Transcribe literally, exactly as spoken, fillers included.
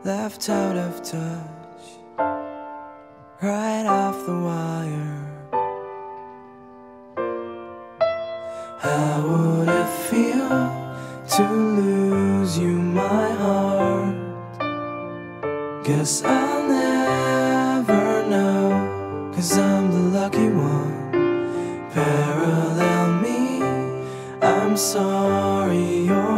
left out of touch, right off the wire. How would it feel to lose you, my heart? Guess I'll never know, 'cause I'm the lucky one. Parallel me, I'm sorry you're